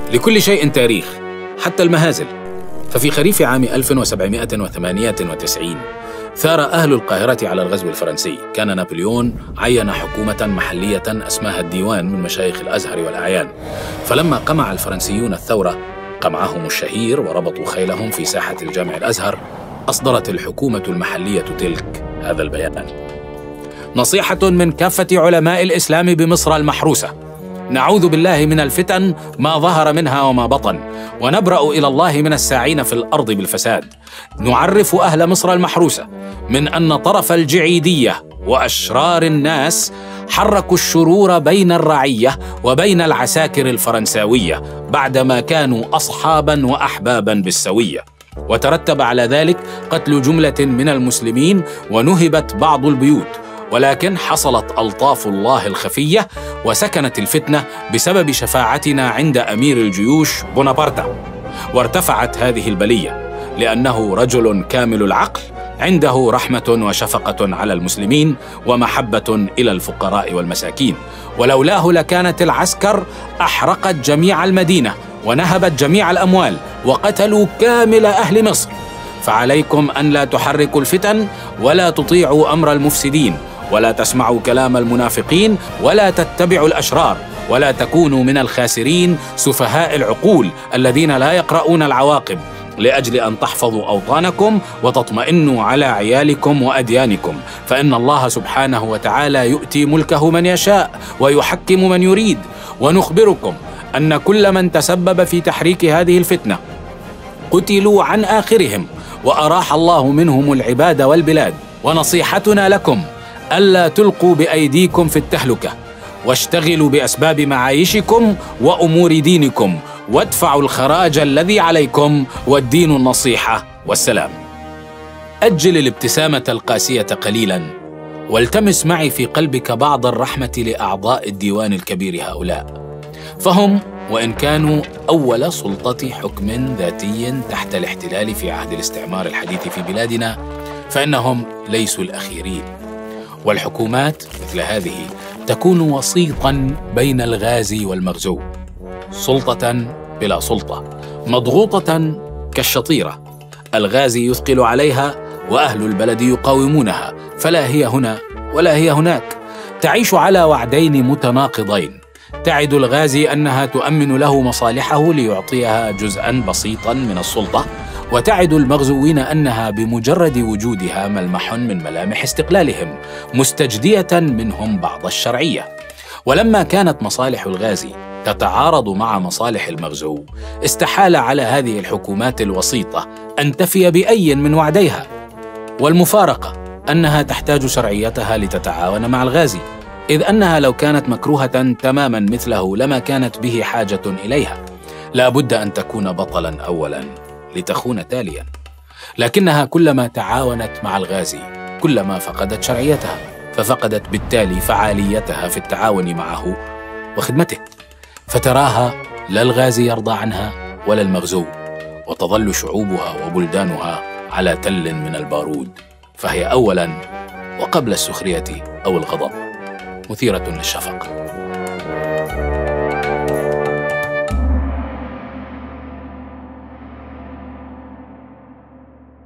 لكل شيء تاريخ، حتى المهازل. ففي خريف عام 1798 ثار أهل القاهرة على الغزو الفرنسي. كان نابليون عين حكومة محلية أسماها الديوان من مشايخ الأزهر والأعيان. فلما قمع الفرنسيون الثورة قمعهم الشهير وربطوا خيلهم في ساحة الجامع الأزهر، أصدرت الحكومة المحلية تلك هذا البيان: نصيحة من كافة علماء الإسلام بمصر المحروسة، نعوذ بالله من الفتن ما ظهر منها وما بطن، ونبرأ إلى الله من الساعين في الأرض بالفساد. نعرف أهل مصر المحروسة من أن طرف الجعيدية وأشرار الناس حركوا الشرور بين الرعية وبين العساكر الفرنساوية بعدما كانوا أصحابا وأحبابا بالسوية، وترتب على ذلك قتل جملة من المسلمين ونهبت بعض البيوت. ولكن حصلت ألطاف الله الخفية وسكنت الفتنة بسبب شفاعتنا عند أمير الجيوش بونابرت، وارتفعت هذه البلية لأنه رجل كامل العقل عنده رحمة وشفقة على المسلمين ومحبة إلى الفقراء والمساكين، ولولاه لكانت العسكر أحرقت جميع المدينة ونهبت جميع الأموال وقتلوا كامل أهل مصر. فعليكم أن لا تحركوا الفتن ولا تطيعوا أمر المفسدين ولا تسمعوا كلام المنافقين ولا تتبعوا الأشرار ولا تكونوا من الخاسرين سفهاء العقول الذين لا يقرؤون العواقب، لأجل أن تحفظوا أوطانكم وتطمئنوا على عيالكم وأديانكم، فإن الله سبحانه وتعالى يؤتي ملكه من يشاء ويحكم من يريد. ونخبركم أن كل من تسبب في تحريك هذه الفتنة قتلوا عن آخرهم، وأراح الله منهم العباد والبلاد. ونصيحتنا لكم ألا تلقوا بأيديكم في التهلكة، واشتغلوا بأسباب معايشكم وأمور دينكم، وادفعوا الخراج الذي عليكم، والدين النصيحة والسلام. أجل الابتسامة القاسية قليلا، والتمس معي في قلبك بعض الرحمة لأعضاء الديوان الكبير هؤلاء، فهم وإن كانوا أول سلطة حكم ذاتي تحت الاحتلال في عهد الاستعمار الحديث في بلادنا، فإنهم ليسوا الأخيرين. والحكومات مثل هذه تكون وسيطا بين الغازي والمغزو، سلطة بلا سلطة، مضغوطة كالشطيرة، الغازي يثقل عليها وأهل البلد يقاومونها، فلا هي هنا ولا هي هناك، تعيش على وعدين متناقضين. تعد الغازي أنها تؤمن له مصالحه ليعطيها جزءا بسيطا من السلطة، وتعد المغزوين أنها بمجرد وجودها ملمح من ملامح استقلالهم، مستجدية منهم بعض الشرعية. ولما كانت مصالح الغازي تتعارض مع مصالح المغزو، استحال على هذه الحكومات الوسيطة أن تفي بأي من وعديها، والمفارقة أنها تحتاج شرعيتها لتتعاون مع الغازي، إذ أنها لو كانت مكروهة تماما مثله لما كانت به حاجة إليها. لا بد أن تكون بطلا أولا لتخون تاليا، لكنها كلما تعاونت مع الغازي كلما فقدت شرعيتها، ففقدت بالتالي فعاليتها في التعاون معه وخدمته، فتراها لا الغازي يرضى عنها ولا المغزو، وتظل شعوبها وبلدانها على تل من البارود، فهي أولا وقبل السخرية أو الغضب مثيرة للشفقة.